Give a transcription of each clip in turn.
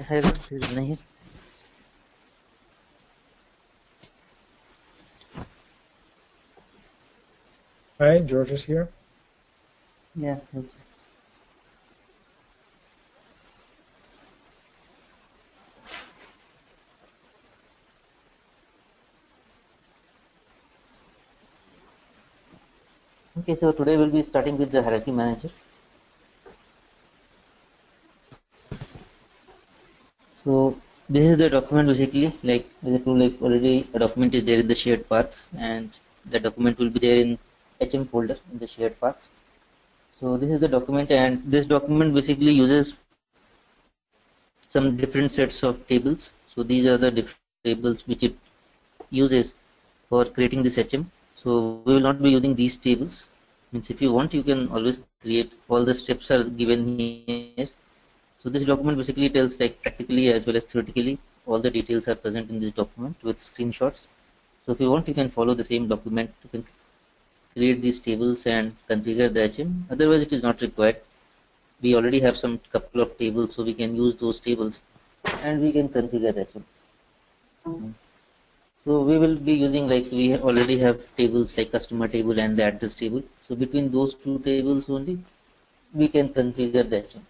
Hi, everyone. This is Nahir. Hi, George is here. Yeah. Okay. Okay. So today we'll be starting with the hierarchy manager. So this is the document basically. Like as I told, like already a document is there in the shared path, and the document will be there in HM folder in the shared path. So this is the document, and this document basically uses some different sets of tables. So these are the different tables which it uses for creating this HM. So we will not be using these tables. Means if you want, you can always create. All the steps are given here. So this document basically tells, like, practically as well as theoretically, all the details are present in this document with screenshots. So if you want, you can follow the same document. You can create these tables and configure the HM. Otherwise, it is not required. We already have some couple of tables, so we can use those tables and we can configure HM. So we will be using, like, we already have tables like customer table and the address table. So between those two tables only, we can configure the HM.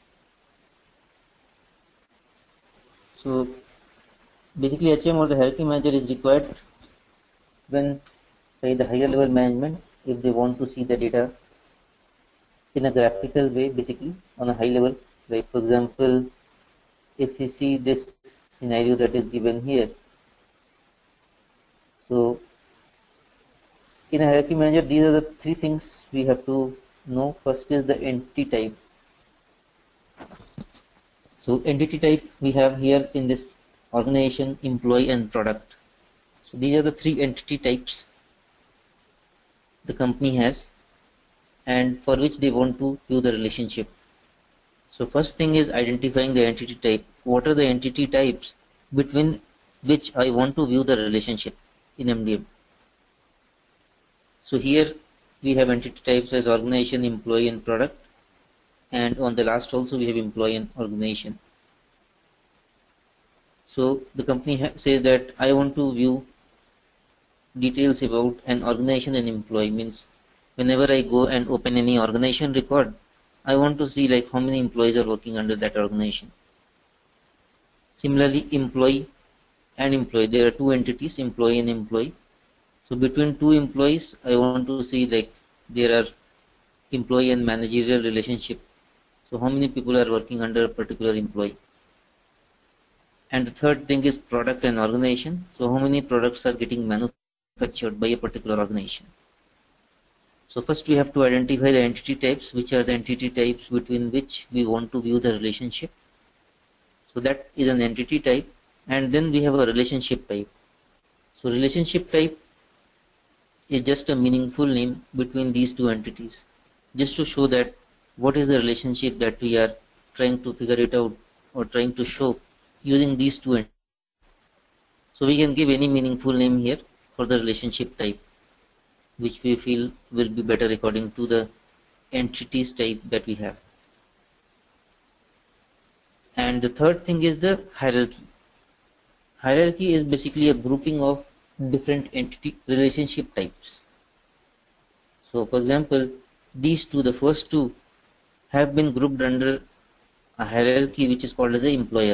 So basically, HM or the hierarchy manager is required when by the higher level management, if they want to see the data in a graphical way, basically on a high level. Like for example, if you see this scenario that is given here, so in a hierarchy manager, these are the three things we have to know. First is the entity type. So entity type we have here in this organization, employee and product. So these are the three entity types the company has and for which they want to view the relationship. So first thing is identifying the entity type. What are the entity types between which I want to view the relationship in MDM? So here we have entity types as organization, employee and product, and on the last also we have employee and organization. So the company says that I want to view details about an organization and employee. Means whenever I go and open any organization record, I want to see like how many employees are working under that organization. Similarly, employee and employee, there are two entities, employee and employee. So between two employees, I want to see like there are employee and managerial relationship. So how many people are working under a particular employee? And the third thing is product and organization. So how many products are getting manufactured by a particular organization? So first we have to identify the entity types, which are the entity types between which we want to view the relationship. So that is an entity type, and then we have a relationship type. So relationship type is just a meaningful name between these two entities, just to show that what is the relationship that we are trying to figure it out or trying to show using these two entities. So we can give any meaningful name here for the relationship type, which we feel will be better according to the entities type that we have. And the third thing is the hierarchy. Hierarchy is basically a grouping of different entity relationship types. So for example, these two, the first two, have been grouped under a hierarchy which is called as a employer.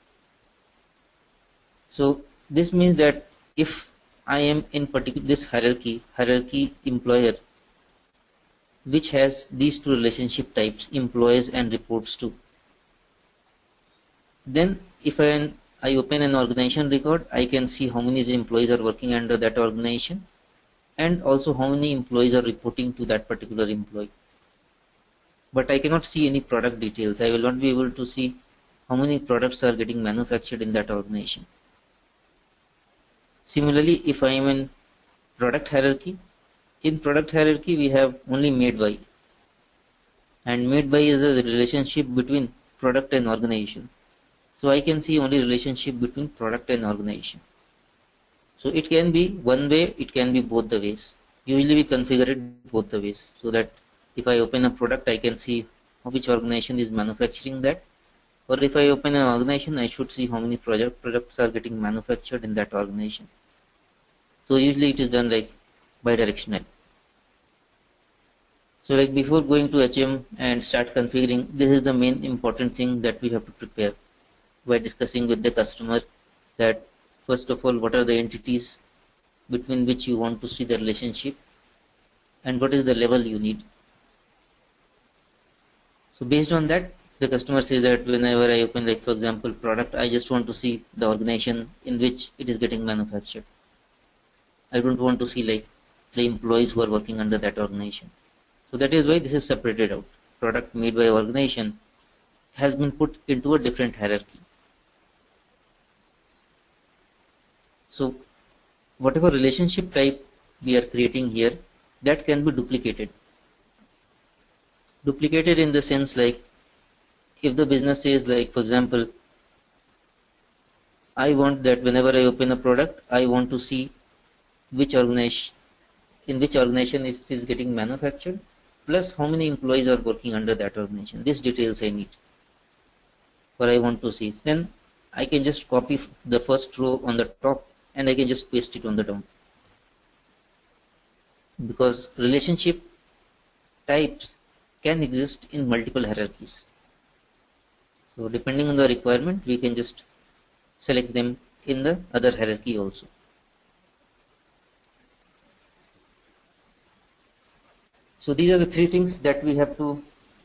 So this means that if I am in particular this hierarchy employer, which has these two relationship types, employees and reports to, then if I open an organization record, I can see how many employees are working under that organization and also how many employees are reporting to that particular employee. But I cannot see any product details. I will not be able to see how many products are getting manufactured in that organization. Similarly, if I am in product hierarchy, in product hierarchy we have only made by, and made by is a relationship between product and organization. So I can see only relationship between product and organization. So it can be one way, it can be both the ways. Usually we configure it both the ways, so that if I open a product, I can see which organization is manufacturing that, Or if I open an organization, I should see how many products are getting manufactured in that organization. So usually it is done like bidirectional. So like before going to HM and start configuring, this is the main important thing that we have to prepare by discussing with the customer, that first of all, what are the entities between which you want to see the relationship, and what is the level you need. So based on that, the customer says that whenever I open, like for example, product, I just want to see the organization in which it is getting manufactured. I don't want to see like the employees who are working under that organization. So that is why this is separated out. Product made by organization has been put into a different hierarchy. So whatever relationship type we are creating here, that can be duplicated. Duplicated in the sense like, if the business says like, for example, I want that whenever I open a product, I want to see which organization, in which organization it is getting manufactured, plus how many employees are working under that organization. These details I need, or I want to see. Then I can just copy the first row on the top and I can just paste it on the down. Because relationship types can exist in multiple hierarchies. So depending on the requirement, we can just select them in the other hierarchy also. So these are the three things that we have to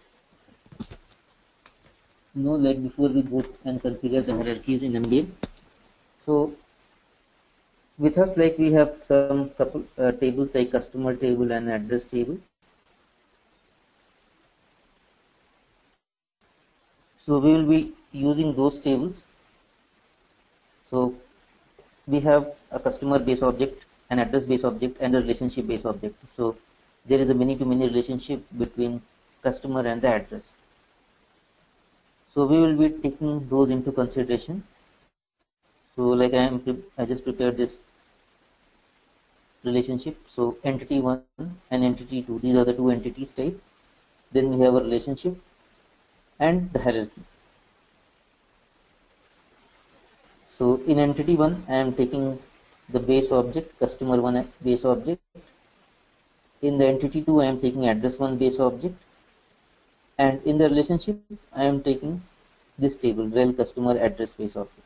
know, like before we go and configure the hierarchies in MDM. So with us, like we have some couple tables like customer table and address table. So we will be using those tables. So we have a customer base object, an address base object, and a relationship base object. So there is a many-to-many relationship between customer and the address. So we will be taking those into consideration. So like I just prepared this relationship. So entity 1 and entity 2, these are the two entities type. Then we have a relationship and the hierarchy. So in entity 1, I am taking the base object, customer 1 base object. In the entity 2, I am taking address 1 base object. And in the relationship, I am taking this table, rel customer address base object.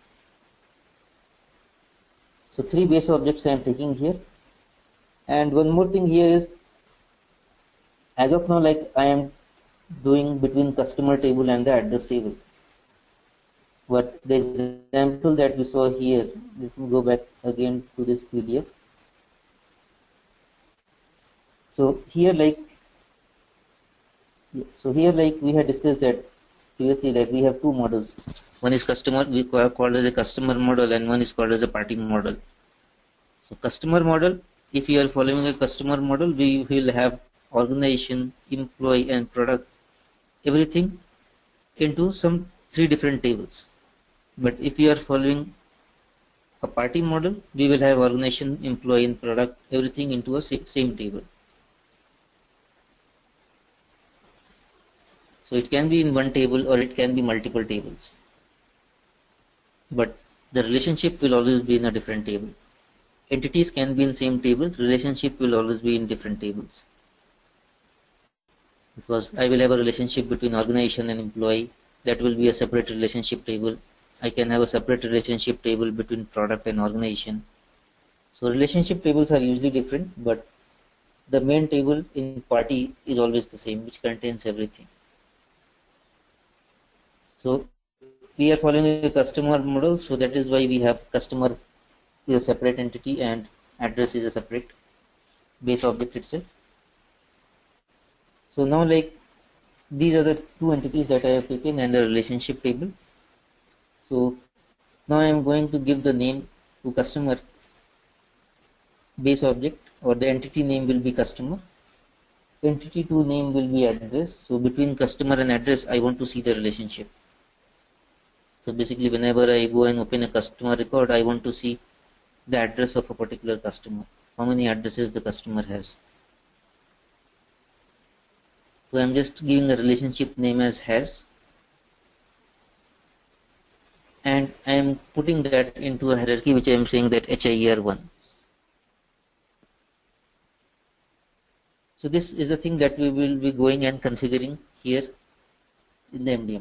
So three base objects I am taking here. And one more thing here is, as of now, like I am doing between customer table and the address table. But the example that we saw here, let me go back again to this PDF. So here like we had discussed that previously, like we have two models. One is customer, we call as a customer model, and one is called as a party model. So customer model, if you are following a customer model, we will have organization, employee, and product, everything into some three different tables. But if you are following a party model, we will have organization, employee, and product, everything into a same table. So it can be in one table or it can be multiple tables. But the relationship will always be in a different table. Entities can be in same table, relationship will always be in different tables. Because I will have a relationship between organization and employee, that will be a separate relationship table. I can have a separate relationship table between product and organization. So relationship tables are usually different, but the main table in party is always the same, which contains everything. So we are following a customer model, so that is why we have customer is a separate entity and address is a separate base object itself. So now like these are the two entities that I have taken and the relationship table. So now I am going to give the name to customer base object, or the entity name will be customer. Entity 2 name will be address. So between customer and address, I want to see the relationship. So basically whenever I go and open a customer record, I want to see the address of a particular customer, how many addresses the customer has. So I'm just giving a relationship name as has. and I am putting that into a hierarchy which I am saying that HIER1. So this is the thing that we will be going and configuring here in the MDM.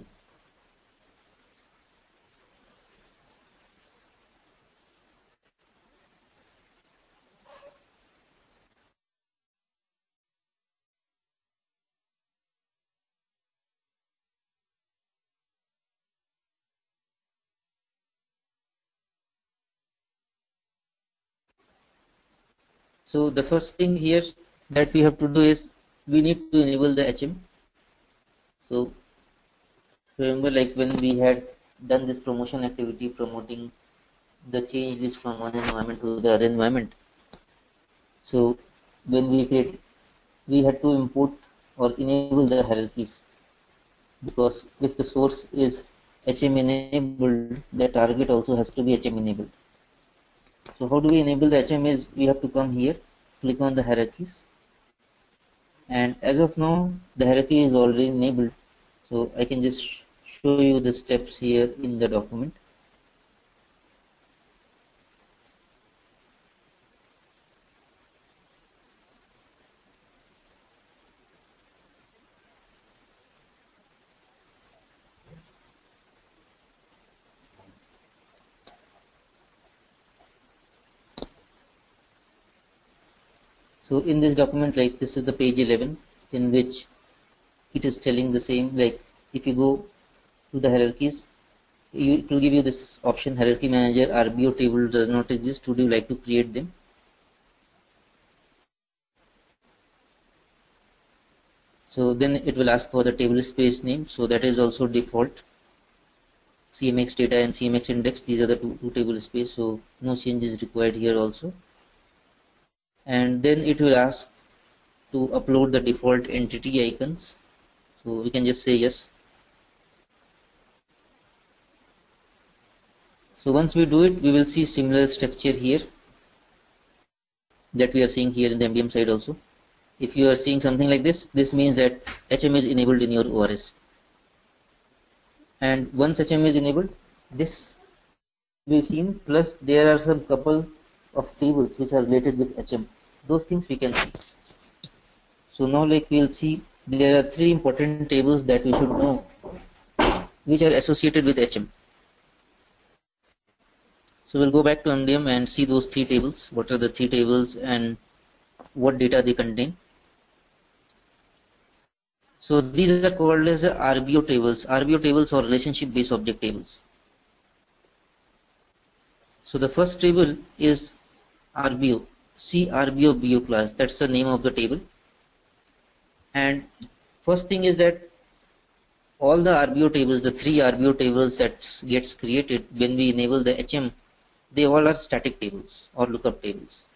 So the first thing here that we have to do is we need to enable the HM. So remember, like when we had done this promotion activity, promoting the change list from one environment to the other environment. So when we had to import or enable the hierarchies, because if the source is HM enabled, the target also has to be HM enabled. So how do we enable the HM is we have to come here, click on the hierarchies, and as of now the hierarchy is already enabled. So I can just show you the steps here in the document. So in this document, like this is the page 11 in which it is telling the same, like if you go to the hierarchies, it will give you this option, hierarchy manager RBO table does not exist, would you like to create them? So then it will ask for the table space name, so that is also default. CMX data and CMX index, these are the two table space, so no change is required here also. And then it will ask to upload the default entity icons, so we can just say yes. So once we do it, we will see similar structure here that we are seeing here in the MDM side also. If you are seeing something like this, this means that HM is enabled in your ORS. And once HM is enabled, this will be seen, plus there are some couple of tables which are related with HM. Those things we can see. So now like we'll see there are three important tables that we should know which are associated with HM. So we'll go back to MDM and see those three tables. What are the three tables and what data they contain? So these are called as RBO tables. RBO tables or relationship based object tables. So the first table is RBO, CRBO BO class. That's the name of the table. And first thing is that all the RBO tables, the three RBO tables that gets created when we enable the HM, they all are static tables or lookup tables.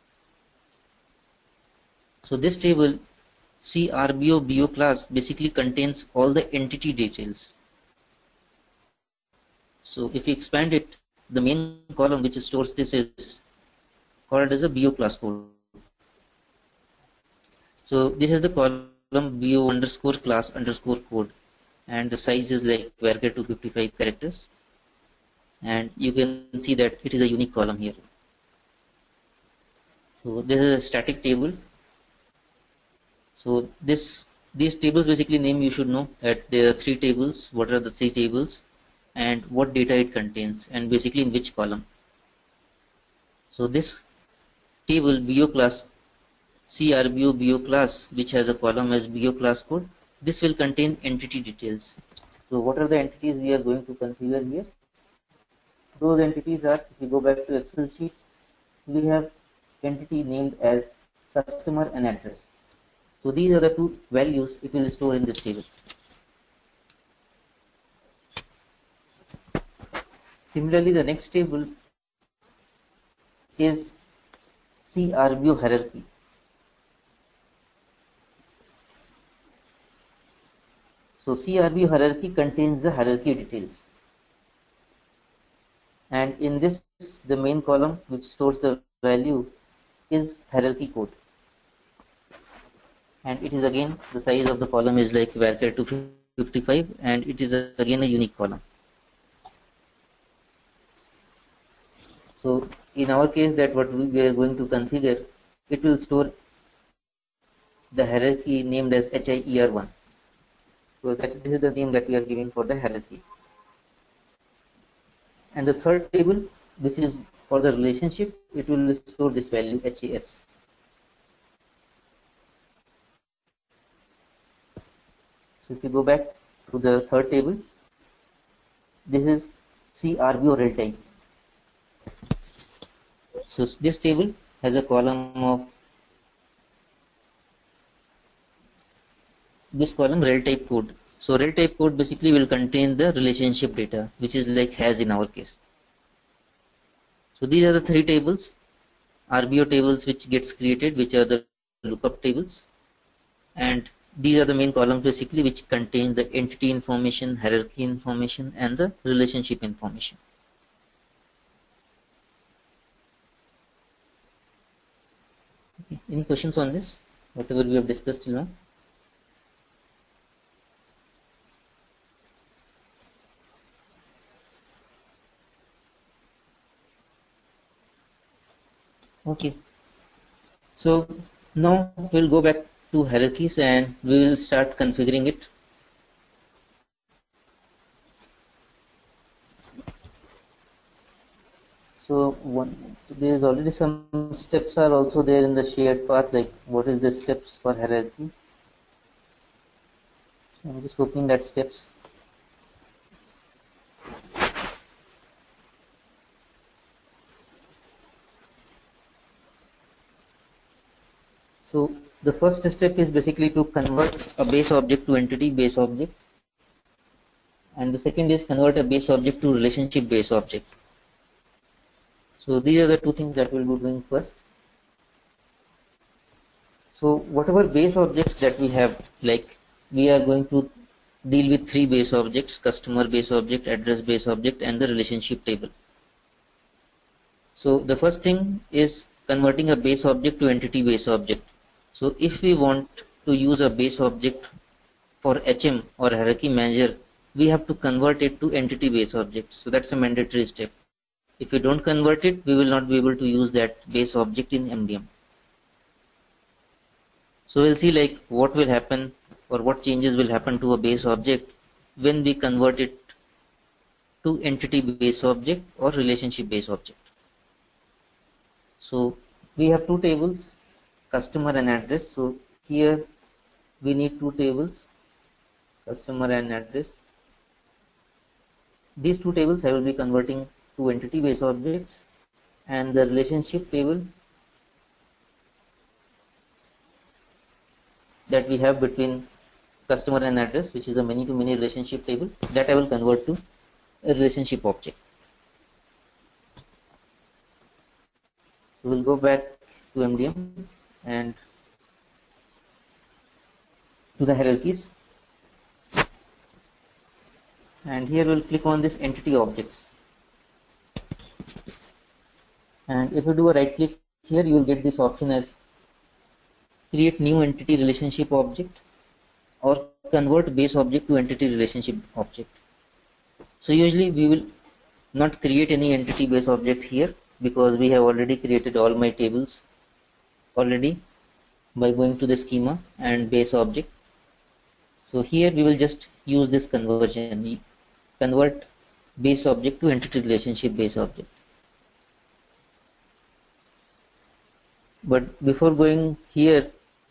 So this table CRBO BO class basically contains all the entity details. So if we expand it, the main column which stores this is called as a BO class code. So this is the column BO underscore class underscore code, and the size is like varchar 255 characters, and you can see that it is a unique column here. So this is a static table. So these tables basically name you should know that there are three tables. What are the three tables and what data it contains, and basically in which column. So this table BO class CRBO BO class, which has a column as BO class code, this will contain entity details. So what are the entities we are going to configure here? Those entities are, if we go back to Excel sheet, we have entity named as customer and address. So these are the two values it will store in this table. Similarly, the next table is CRBO hierarchy. So CRBO hierarchy contains the hierarchy details. And in this, the main column which stores the value is hierarchy code. And it is again, the size of the column is like varchar 255, and it is again a unique column. So in our case, that what we are going to configure, it will store the hierarchy named as HIER1. So this is the name that we are giving for the hierarchy. And the third table, which is for the relationship, it will store this value HAS. So if you go back to the third table, this is CRBO rel type. So this table has a column of this column rel type code. So rel type code basically will contain the relationship data, which is like has in our case. So these are the three tables, RBO tables which gets created, which are the lookup tables, and these are the main columns basically which contain the entity information, hierarchy information, and the relationship information. Okay. Any questions on this? Whatever we have discussed till now? Okay. So now we'll go back to hierarchies and we will start configuring it. So there is already some steps are also there in the shared path, like what is the steps for hierarchy. So I'm just opening that steps. So the first step is basically to convert a base object to entity base object, and the second is convert a base object to relationship base object. So these are the two things that we'll be doing first. So whatever base objects that we have, like we are going to deal with three base objects: customer base object, address base object, and the relationship table. So the first thing is converting a base object to entity base object. So if we want to use a base object for HM or hierarchy manager, we have to convert it to entity base object. So that's a mandatory step. If we don't convert it, we will not be able to use that base object in MDM. So we'll see like what will happen or what changes will happen to a base object when we convert it to entity base object or relationship base object. So we have two tables, customer and address. So here we need two tables, customer and address. These two tables I will be converting to entity base objects, and the relationship table that we have between customer and address, which is a many-to-many relationship table, that I will convert to a relationship object. So we'll go back to MDM and to the hierarchies, and here we'll click on this entity objects, and if you do a right click here, you will get this option as create new entity relationship object or convert base object to entity relationship object. So usually we will not create any entity base object here because we have already created all my tables already by going to the schema and base object. So here we will just use this conversion, convert base object to entity relationship base object. But before going here,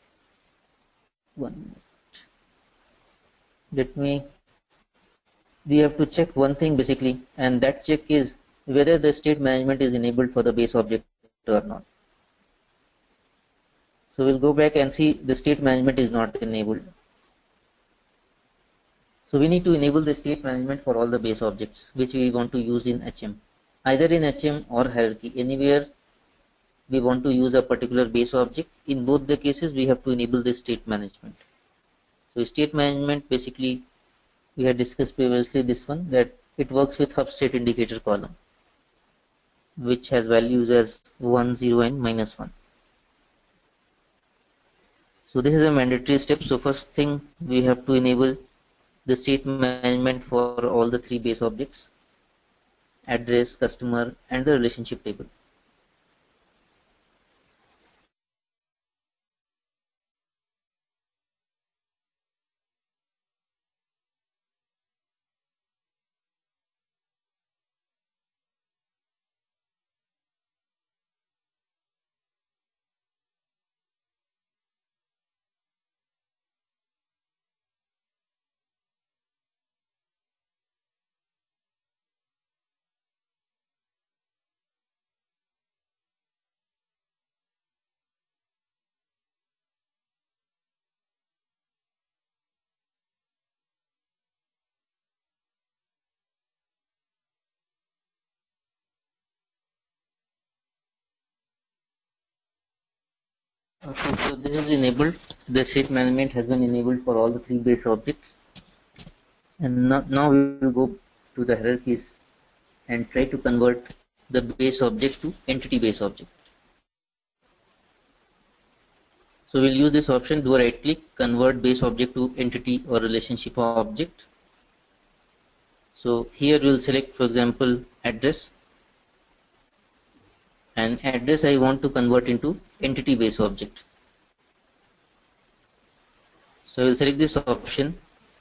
we have to check one thing basically, and that check is whether the state management is enabled for the base object or not. So we'll go back and see the state management is not enabled. So we need to enable the state management for all the base objects which we want to use in HM, either in HM or hierarchy. Anywhere we want to use a particular base object, in both the cases we have to enable the state management. So state management basically we had discussed previously this one, that it works with hub state indicator column which has values as 1, 0 and -1. So this is a mandatory step. So first thing we have to enable the state management for all the three base objects, address, customer, and the relationship table. Okay, so this is enabled. The state management has been enabled for all the three base objects. And now we will go to the hierarchies and try to convert the base object to entity base object. So we'll use this option, do a right click, convert base object to entity or relationship object. So here we'll select, for example, address, and address I want to convert into entity base object. So I will select this option.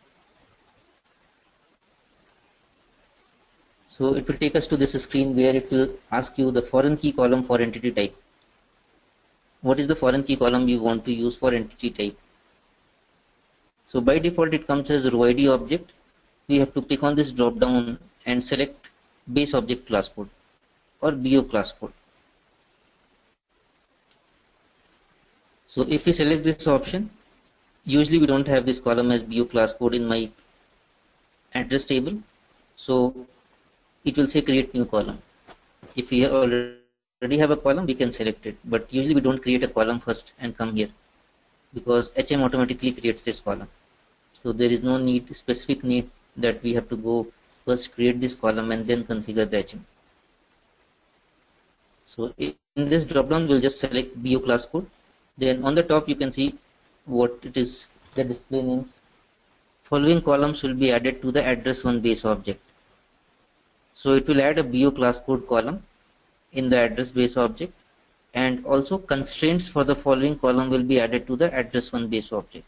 So it will take us to this screen where it will ask you the foreign key column for entity type. What is the foreign key column you want to use for entity type? So by default it comes as row ID object. We have to click on this drop down and select base object class code or BO class code. So if we select this option, usually we don't have this column as BO class code in my address table. So it will say create new column. If we already have a column, we can select it, but usually we don't create a column first and come here because HM automatically creates this column. So there is no specific need that we have to go first create this column and then configure the HM. So in this drop down, we'll just select BO class code. Then on the top, you can see what it is, the display name. Following columns will be added to the address one base object. So it will add a BO class code column in the address base object, and also constraints for the following column will be added to the address one base object.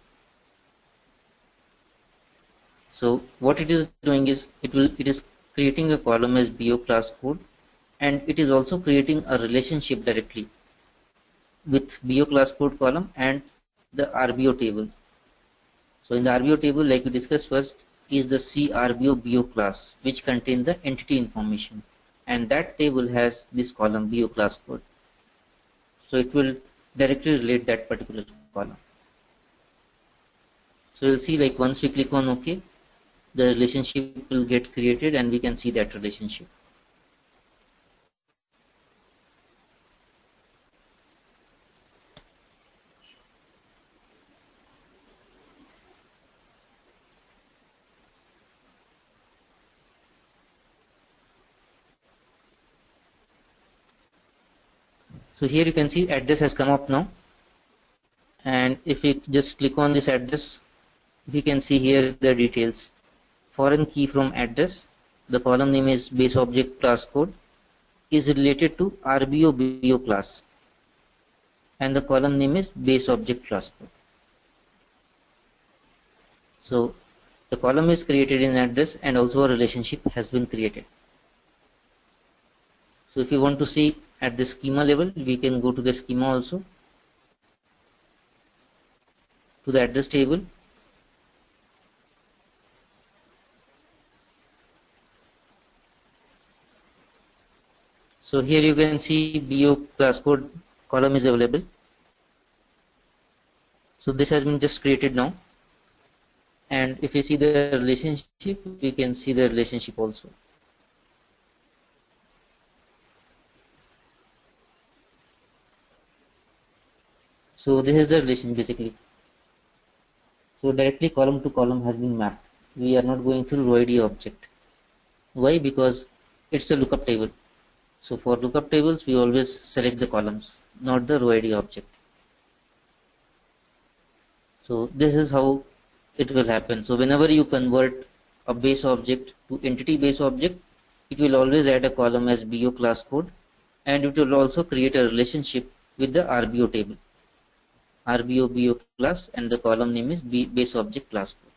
So what it is doing is it is creating a column as BO class code, and it is also creating a relationship directly with BO class code column and the RBO table. So in the RBO table, like we discussed first, is the CRBO BO class, which contain the entity information, and that table has this column BO class code. So it will directly relate that particular column. So you'll see, like, once we click on OK, the relationship will get created and we can see that relationship. So here you can see address has come up now, and if we just click on this address, we can see here the details. Foreign key from address, the column name is base object class code, is related to RBO BO class, and the column name is base object class code. So the column is created in address and also a relationship has been created. So if you want to see at the schema level, we can go to the schema also, to the address table. So here you can see BO class code column is available. So this has been just created now. And if you see the relationship, we can see the relationship also. So this is the relation basically. So directly column to column has been mapped. We are not going through row ID object. Why? Because it's a lookup table. So for lookup tables, we always select the columns, not the row ID object. So this is how it will happen. So whenever you convert a base object to entity base object, it will always add a column as BO class code, and it will also create a relationship with the RBO table, RBO BO class, and the column name is base object class code.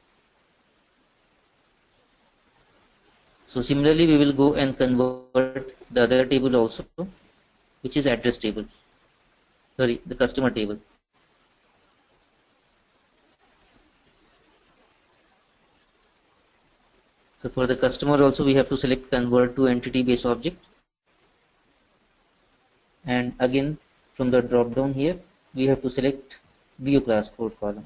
So similarly, we will go and convert the other table also, which is address table. Sorry, the customer table. So for the customer also, we have to select convert to entity base object. And again, from the drop down here, we have to select BO class code column.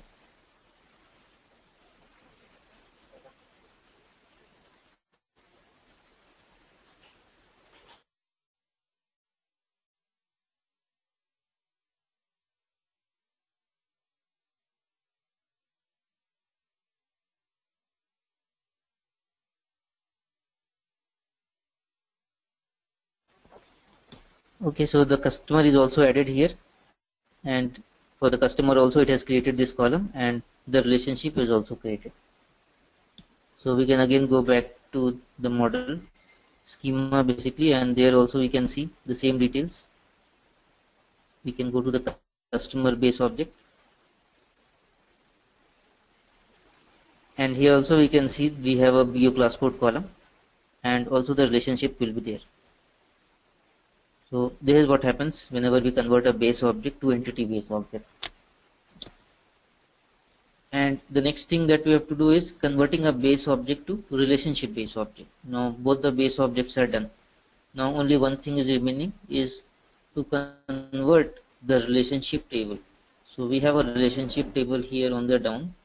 Okay, so the customer is also added here, and for the customer also it has created this column, and the relationship is also created. So we can again go back to the model schema basically, and there also we can see the same details. We can go to the customer base object, and here also we can see we have a BO class code column, and also the relationship will be there. So this is what happens whenever we convert a base object to entity base object. And the next thing that we have to do is converting a base object to relationship base object. Now both the base objects are done. Now only one thing is remaining, is to convert the relationship table. So we have a relationship table here on the down,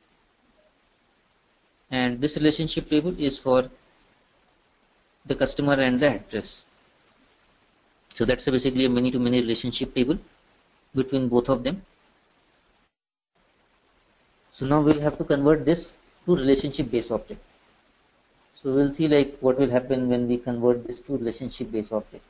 and this relationship table is for the customer and the address. So that's basically a many-to-many relationship table between both of them. So now we'll have to convert this to relationship based object. So we'll see like what will happen when we convert this to relationship based object.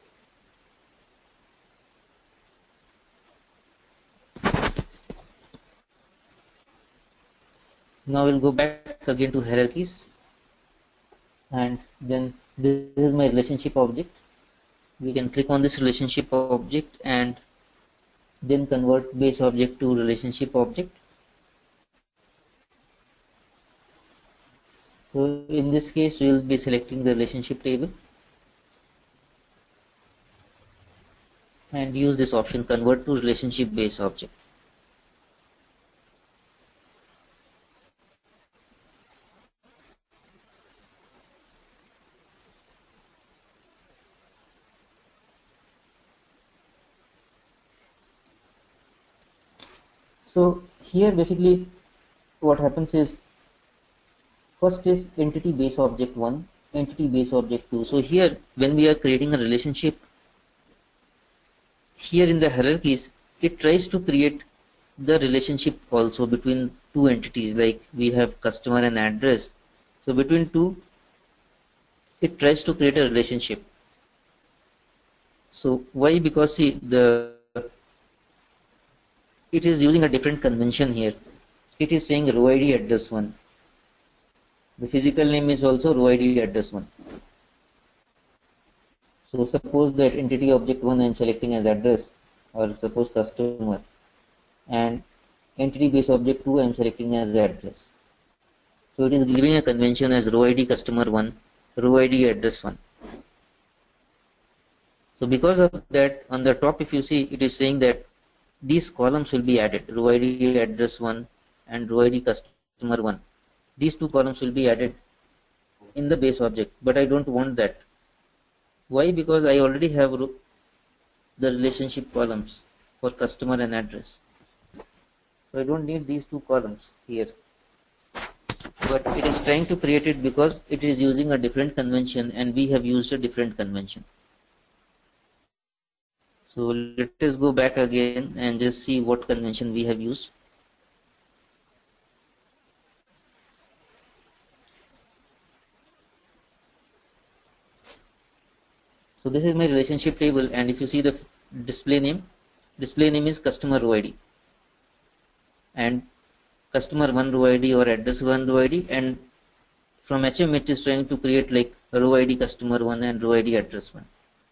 So now we'll go back again to hierarchies, and then this is my relationship object. We can click on this relationship object and then convert base object to relationship object. So in this case, we will be selecting the relationship table and use this option, convert to relationship base object. So here basically what happens is, first is entity base object 1, entity base object 2. So here when we are creating a relationship, here in the hierarchies, it tries to create the relationship also between two entities, like we have customer and address. So between two, it tries to create a relationship. So why? Because see, it is using a different convention here. It is saying row ID address 1. The physical name is also row ID address 1. So suppose that entity object 1 I am selecting as address, or suppose customer, and entity base object 2 I am selecting as address. So it is giving a convention as row ID customer 1, row ID address 1. So because of that, on the top if you see, it is saying that these columns will be added, row ID address 1 and row ID customer 1. These two columns will be added in the base object, but I don't want that. Why? Because I already have the relationship columns for customer and address. So I don't need these two columns here. But it is trying to create it because it is using a different convention and we have used a different convention. So let us go back again and just see what convention we have used. So this is my relationship table, and if you see the display name is customer row ID, and customer 1 row ID or address 1 row ID, and from HM it is trying to create like row ID customer 1 and row ID address 1.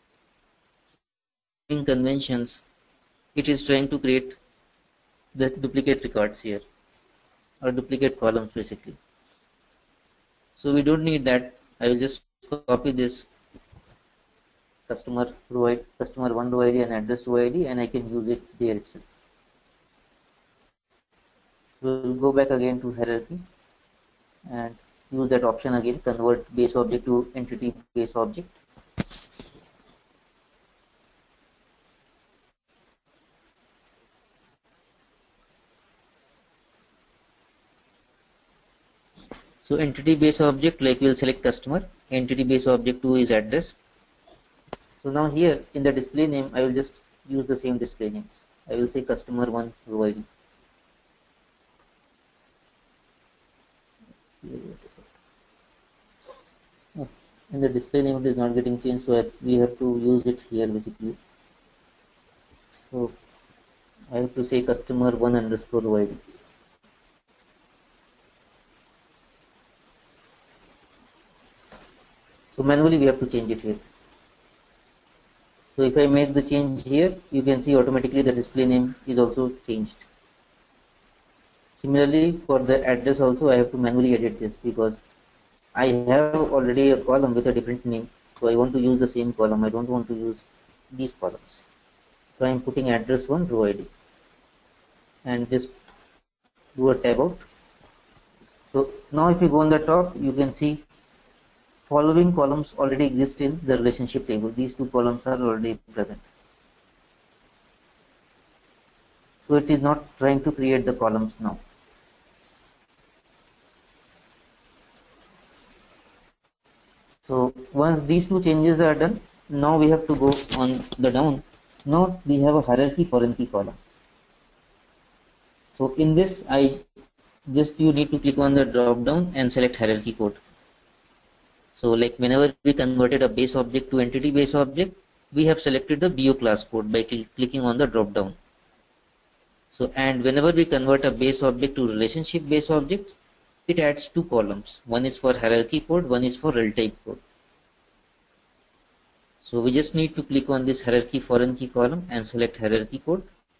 In conventions, it is trying to create the duplicate records here, or duplicate columns basically. So we don't need that. I will just copy this customer row ID, customer 1 row ID and address row ID, and I can use it there itself. We'll go back again to hierarchy and use that option again, convert base object to entity base object. So entity base object, like we'll select customer, entity base object 2 is address. So now here in the display name, I will just use the same display names. I will say customer 1 row ID. And the display name is not getting changed, so we have to use it here basically. So I have to say customer 1 underscore row ID. So manually we have to change it here. So if I make the change here, you can see automatically the display name is also changed. Similarly for the address also I have to manually edit this because I have already a column with a different name. So I want to use the same column. I don't want to use these columns. So I am putting address 1 row ID and just do a tab out. So now if you go on the top, you can see following columns already exist in the relationship table. These two columns are already present. So it is not trying to create the columns now. So once these two changes are done, now we have to go on the down. Now we have a hierarchy foreign key column. So in this, you need to click on the drop down and select hierarchy code. So like whenever we converted a base object to entity base object, we have selected the BO class code by clicking on the drop down. So and whenever we convert a base object to relationship base object, it adds two columns. One is for hierarchy code, one is for rel type code. So we just need to click on this hierarchy foreign key column and select hierarchy code.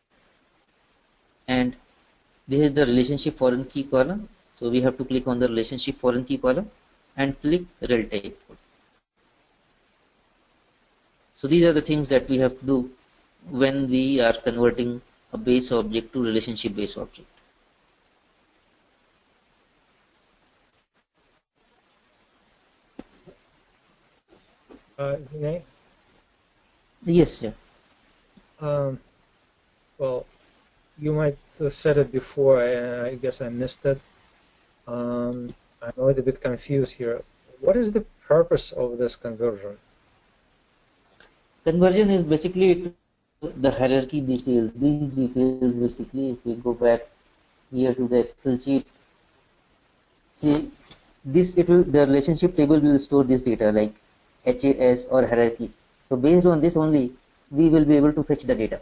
And this is the relationship foreign key column. So we have to click on the relationship foreign key column and click rel type code. So these are the things that we have to do when we are converting a base object to relationship base object. Vinay? Yes, sir. Well, you might have said it before. I guess I missed it. I'm a little bit confused here. What is the purpose of this conversion? Conversion is basically the hierarchy details. These details basically, if we go back here to the Excel sheet, see this, the relationship table will store this data like HAS or hierarchy. So based on this only, we will be able to fetch the data.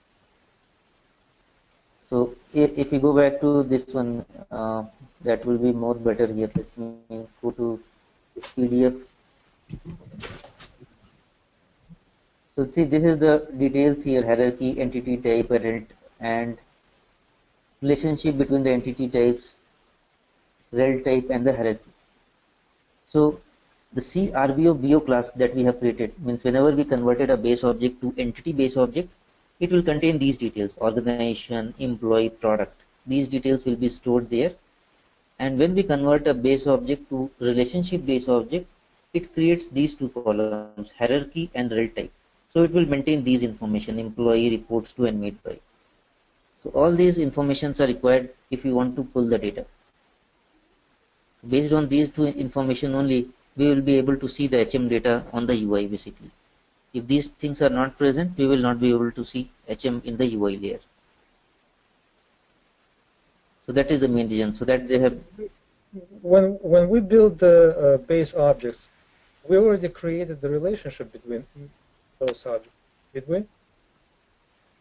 So if we go back to this one, that will be more better here. Let me go to this PDF. So see, this is the details here: hierarchy, entity type, parent, and relationship between the entity types, rel type, and the hierarchy. So the CRBO BO class that we have created means whenever we converted a base object to entity base object, it will contain these details: organization, employee, product. These details will be stored there. And when we convert a base object to relationship base object, it creates these two columns: hierarchy and rel type. So it will maintain these information: employee, reports to, and made by. So all these informations are required if you want to pull the data. Based on these two information only, we will be able to see the HM data on the UI basically. If these things are not present, we will not be able to see HM in the UI layer. So that is the main reason. So that they have. When we build the base objects, we already created the relationship between those objects, did we?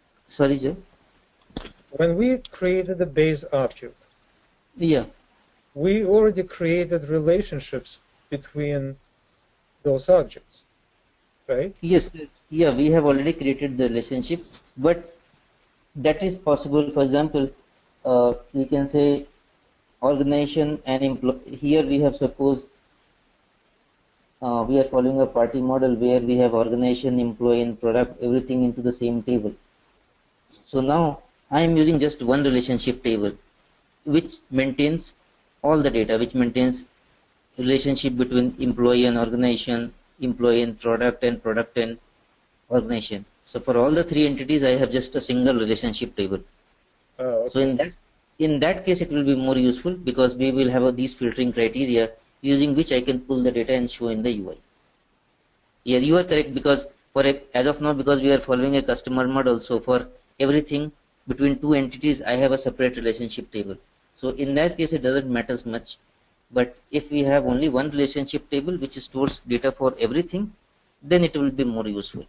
Sorry, Joe. When we created the base object, Yeah. we already created relationships between those objects, right? Yes, yeah, we have already created the relationship, but that is possible. For example, we can say organization and employee. Here we have suppose we are following a party model where we have organization, employee, and product everything into the same table. So now I am using just one relationship table, which maintains all the data, which maintains relationship between employee and organization, employee and product and organization. So for all the three entities, I have just a single relationship table. Oh, So okay. in that case, it will be more useful because we will have these filtering criteria using which I can pull the data and show in the UI. Yeah, you are correct because as of now, because we are following a customer model, so for everything between two entities, I have a separate relationship table. So in that case, it doesn't matter much. But if we have only one relationship table which stores data for everything, then it will be more useful.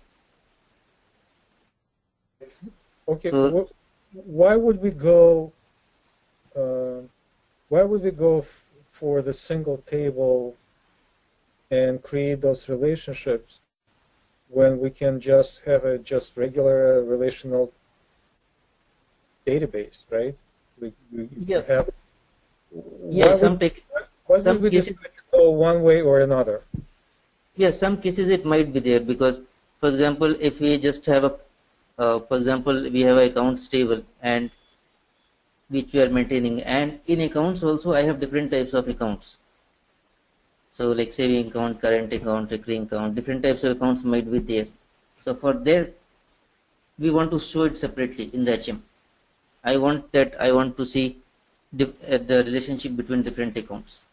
Okay. So Why would we go? Uh, why would we go for the single table and create those relationships when we can just have a just regular relational database, right? We yeah, have. yeah, Why would some we cases, decide to go one way or another? yeah, some cases it might be there because, for example, if we just have for example, we have an accounts table and which we are maintaining, and in accounts also I have different types of accounts. So like saving account, current account, recurring account, different types of accounts might be there. So for that, we want to show it separately in the HM. I want to see the relationship between different accounts.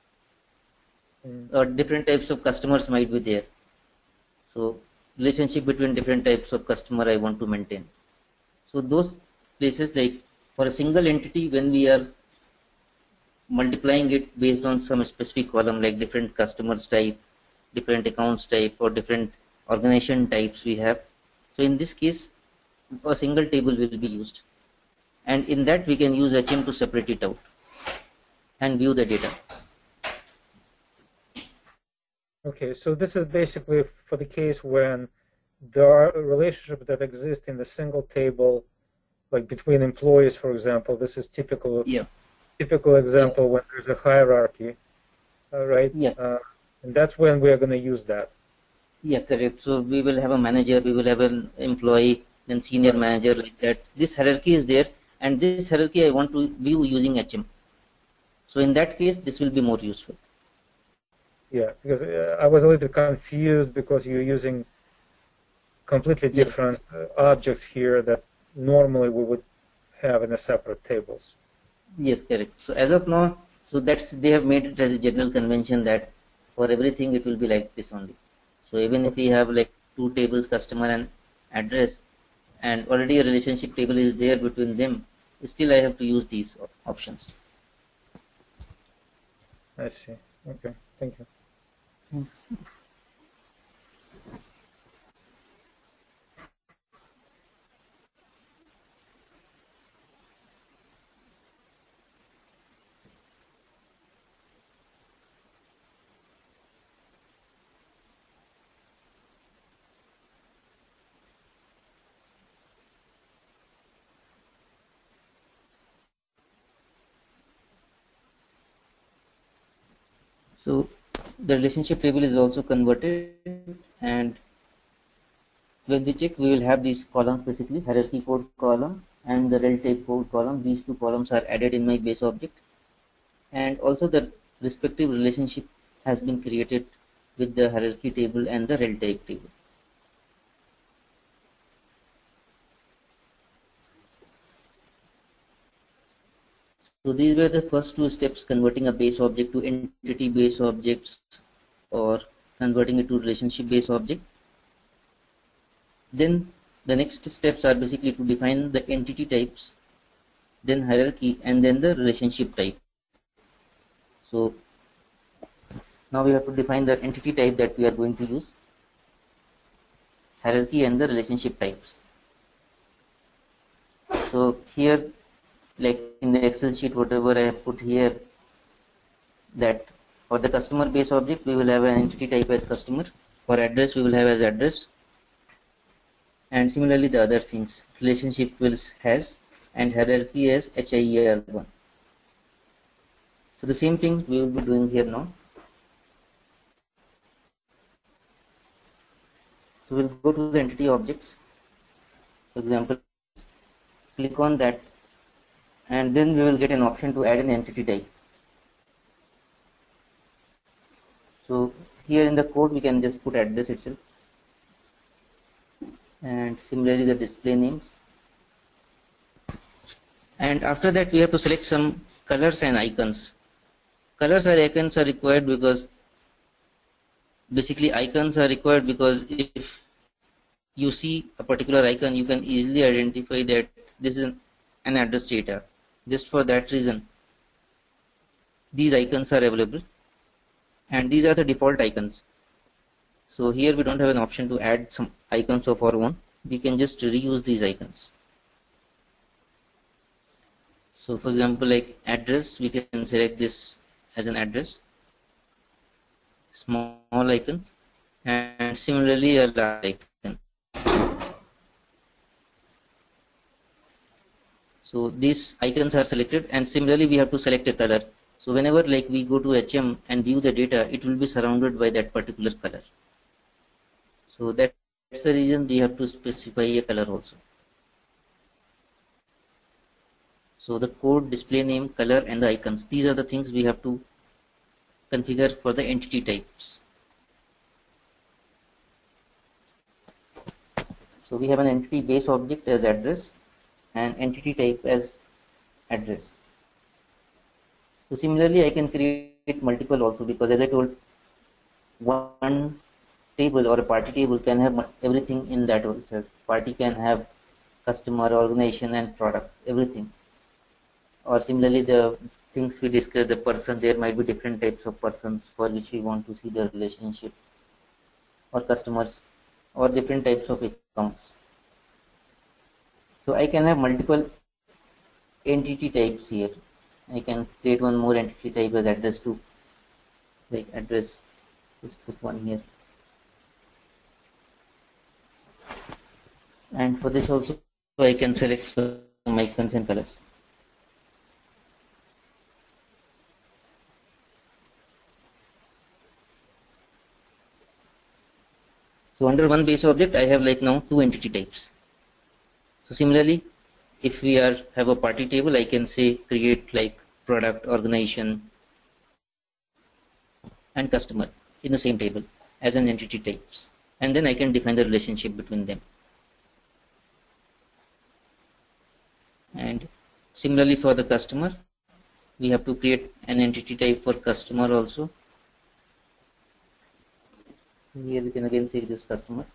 Or different types of customers might be there. So relationship between different types of customer I want to maintain. So those places, like for a single entity, when we are multiplying it based on some specific column like different customers type, different accounts type, or different organization types we have. So in this case, a single table will be used, and in that we can use HM to separate it out and view the data. Okay, so this is basically for the case when there are relationships that exist in the single table, like between employees, for example. This is typical example when there's a hierarchy, right? Yeah, And that's when we're going to use that. yeah, correct. So we will have a manager, we will have an employee, then senior Right. manager, like that. This hierarchy is there, and this hierarchy I want to view using HM. So in that case, this will be more useful. Yeah, because I was a little bit confused because you're using completely Yeah, different objects here that normally we would have in a separate tables. yes, correct. So as of now, so that's they have made it as a general convention that for everything it will be like this only. So even if we have like two tables, customer and address, and already a relationship table is there between them, still I have to use these options. I see. Okay, thank you. So the relationship table is also converted, and when we check, we will have these columns, basically hierarchy code column and the rel type code column. These two columns are added in my base object, and also the respective relationship has been created with the hierarchy table and the rel type table. So these were the first two steps: converting a base object to entity base objects or converting it to relationship base object. Then the next steps are basically to define the entity types, then hierarchy, and then the relationship type. So now we have to define the entity type that we are going to use, hierarchy, and the relationship types. So here, like in the Excel sheet, whatever I have put here, that for the customer base object we will have an entity type as customer, for address we will have as address, and similarly the other things relationship will has and hierarchy as HIER1. So the same thing we will be doing here now. So we'll go to the entity objects, for example, click on that, and then we will get an option to add an entity type. So here in the code we can just put address itself, and similarly the display names, and after that we have to select some colors and icons. Colors or icons are required because basically icons are required because if you see a particular icon you can easily identify that this is an address data. Just for that reason these icons are available, and these are the default icons. So here we don't have an option to add some icons of our own, we can just reuse these icons. So for example, like address, we can select this as an address, small icon, and similarly a large icon. So these icons are selected, and similarly we have to select a color. So whenever like we go to HM and view the data, it will be surrounded by that particular color. So that's the reason we have to specify a color also. So the code, display name, color, and the icons, these are the things we have to configure for the entity types. So we have an entity base object as address and entity type as address. So similarly I can create multiple also, because as I told, one table or a party table can have everything in that also. Party can have customer, organization, and product, everything. Or similarly the things we discussed, the person, there might be different types of persons for which we want to see the relationship, or customers, or different types of accounts. So I can have multiple entity types here. I can create one more entity type as address too, like address, just put one here. And for this also I can select some icons and colors. So under one base object I have like now two entity types. So similarly, if we have a party table, I can say create like product, organization, and customer in the same table as an entity types, and then I can define the relationship between them. And similarly for the customer, we have to create an entity type for customer also. So here we can again say this customer.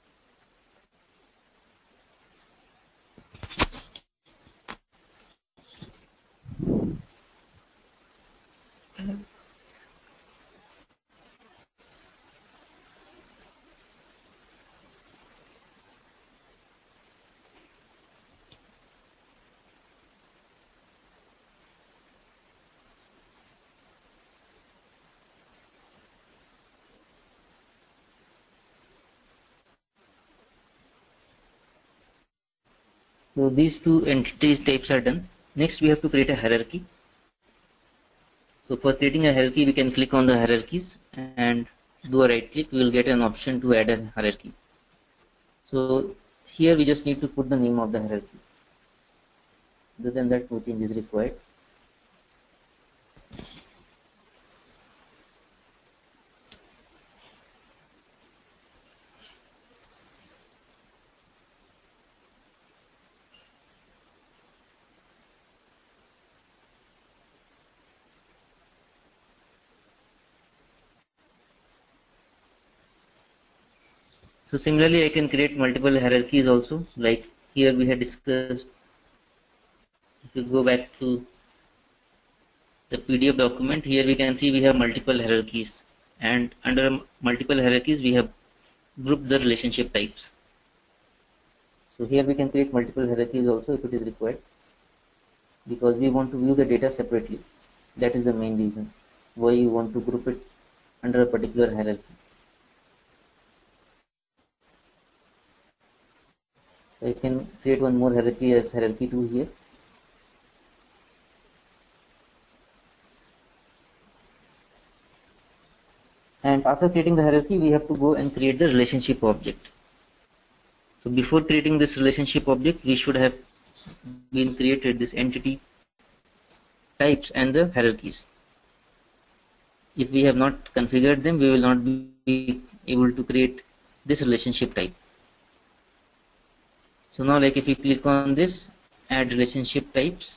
So these two entities types are done. Next we have to create a hierarchy. So for creating a hierarchy, we can click on the hierarchies and do a right click. We will get an option to add a hierarchy. So here we just need to put the name of the hierarchy. Other than that, no change is required. So similarly, I can create multiple hierarchies also. Like here we had discussed. If you go back to the PDF document, here we can see we have multiple hierarchies, and under multiple hierarchies we have grouped the relationship types. So here we can create multiple hierarchies also if it is required, because we want to view the data separately. That is the main reason. why you want to group it under a particular hierarchy. So I can create one more hierarchy as hierarchy 2 here. And after creating the hierarchy, we have to go and create the relationship object. So before creating this relationship object, we should have been created this entity types and the hierarchies. If we have not configured them, we will not be able to create this relationship type. So now, like if you click on this, add relationship types.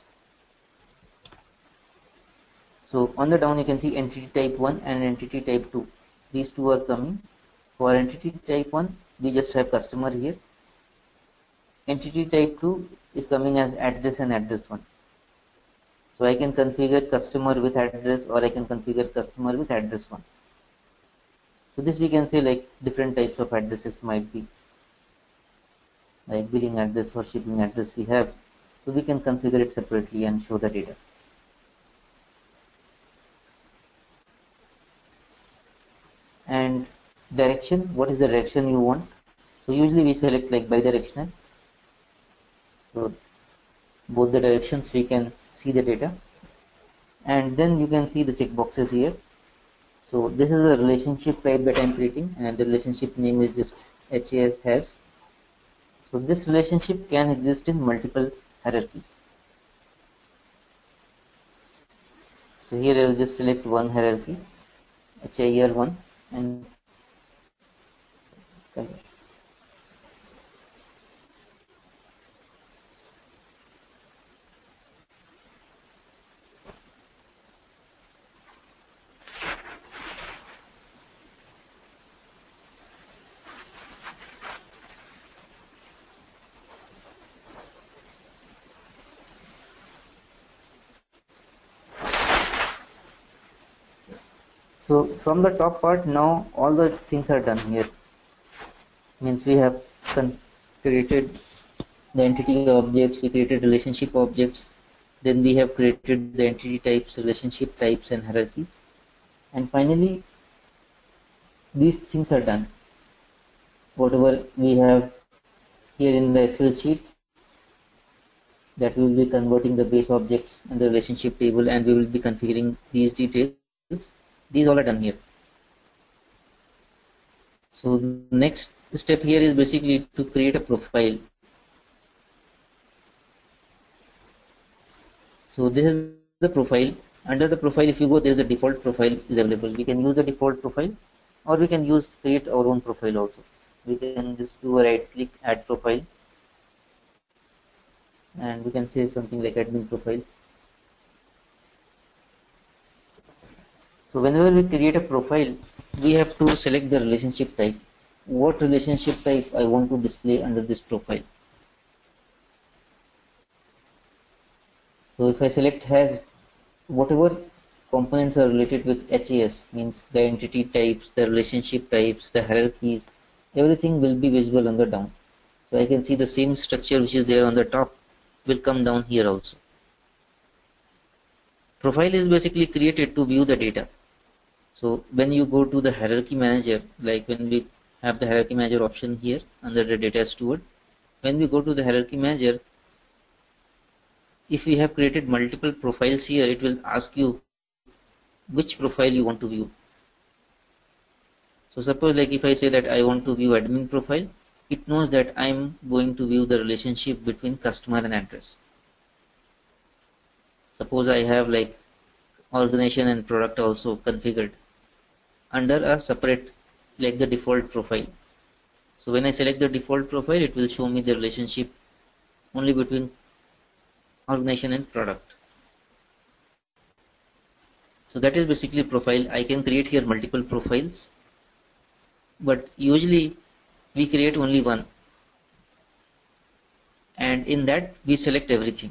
So on the down you can see entity type 1 and entity type 2. These two are coming. For entity type 1, we just have customer here. Entity type 2 is coming as address and address 1. So I can configure customer with address, or I can configure customer with address 1. So this we can say like different types of addresses might be, like billing address or shipping address we have. So we can configure it separately and show the data. And direction, what is the direction you want? So usually we select like bidirectional. So both the directions we can see the data, and then you can see the checkboxes here. So this is a relationship type that I am creating, and the relationship name is just HAS has. So this relationship can exist in multiple hierarchies. So here I will just select one hierarchy, HIR1, and so from the top part, now all the things are done here. Means we have created the entity objects, we created relationship objects, then we have created the entity types, relationship types and hierarchies, and finally these things are done. Whatever we have here in the Excel sheet, that we will be converting the base objects and the relationship table, and we will be configuring these details. These all are done here. So next step here is basically to create a profile. So this is the profile. Under the profile, if you go, there is a default profile is available. We can use the default profile, or we can create our own profile also. We can just do a right click, add profile, and we can say something like admin profile. So whenever we create a profile, we have to select the relationship type. What relationship type I want to display under this profile. So if I select has, whatever components are related with HAS, means the entity types, the relationship types, the hierarchies, everything will be visible on the down. So I can see the same structure which is there on the top will come down here also. Profile is basically created to view the data. So when you go to the hierarchy manager, like when we have the hierarchy manager option here under the data steward, when we go to the hierarchy manager, if we have created multiple profiles here, it will ask you which profile you want to view. So suppose like if I say that I want to view admin profile, it knows that I am going to view the relationship between customer and address. Suppose I have like organization and product also configured under a separate, like the default profile. So when I select the default profile, it will show me the relationship only between organization and product. So that is basically profile. I can create here multiple profiles, but usually we create only one, and in that we select everything.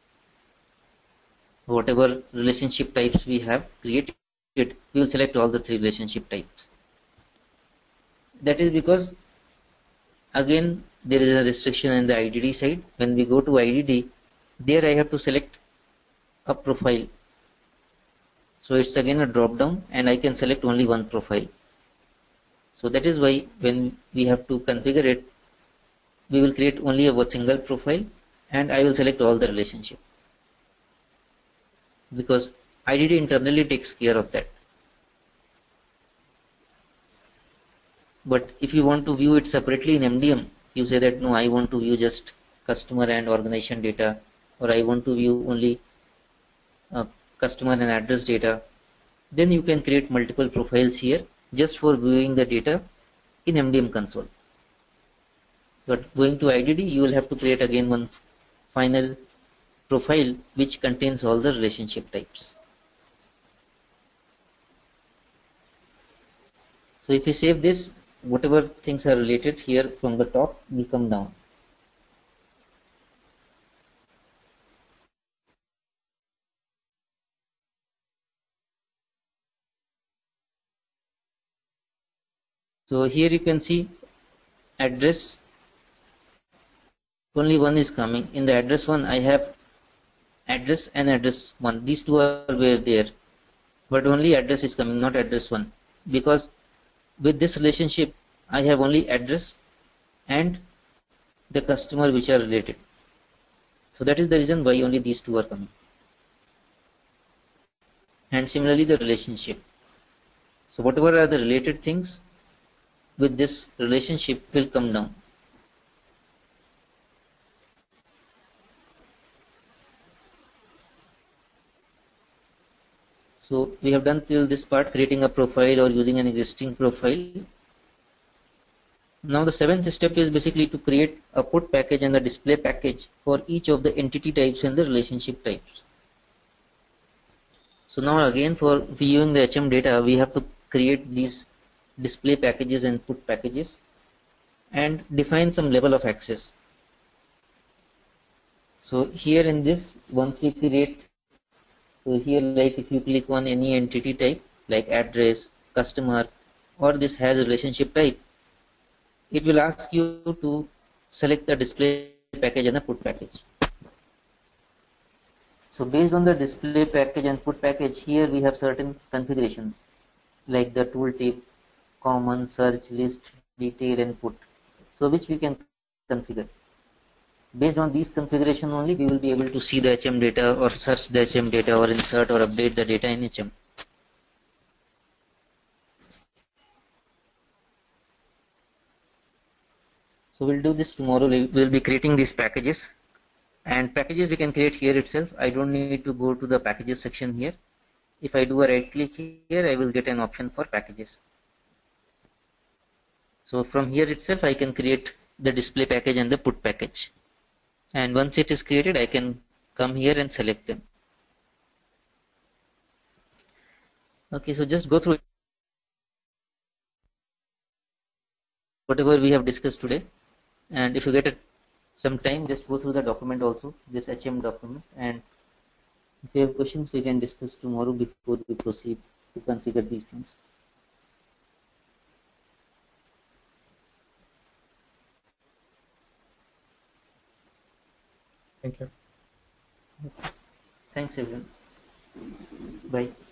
Whatever relationship types we have created, we will select all the three relationship types. That is because again there is a restriction in the IDD side. When we go to IDD, there I have to select a profile. So it's again a drop down and I can select only one profile. So that is why when we have to configure it, we will create only a single profile and I will select all the relationship, because IDD internally takes care of that. But if you want to view it separately in MDM, you say that no, I want to view just customer and organization data, or I want to view only customer and address data. Then you can create multiple profiles here just for viewing the data in MDM console. But going to IDD, you will have to create again one final profile which contains all the relationship types. So if we save this, whatever things are related here from the top will come down. So here you can see address, only one is coming. In the address one, I have address and address one. These two are were there, but only address is coming, not address one, because with this relationship, I have only address and the customer which are related. So that is the reason why only these two are coming. And similarly, the relationship. So whatever are the related things with this relationship will come down. So we have done till this part, creating a profile or using an existing profile. Now the seventh step is basically to create a put package and the display package for each of the entity types and the relationship types. So now again, for viewing the HM data, we have to create these display packages and put packages and define some level of access. So here in this, once we create, so here like if you click on any entity type like address, customer, or this has relationship type, it will ask you to select the display package and the put package. So based on the display package and put package, here we have certain configurations like the tooltip, common, search, list, detail, and put. So which we can configure. Based on these configuration only, we will be able to see the HM data or search the HM data or insert or update the data in HM. So we'll do this tomorrow. We'll be creating these packages, and packages we can create here itself. I don't need to go to the packages section here. If I do a right click here, I will get an option for packages. So from here itself, I can create the display package and the put package. And once it is created, I can come here and select them. Okay, so just go through whatever we have discussed today. And if you get some time, just go through the document also, this HM document. And if you have questions, we can discuss tomorrow before we proceed to configure these things. Thank you. Thanks everyone. Bye.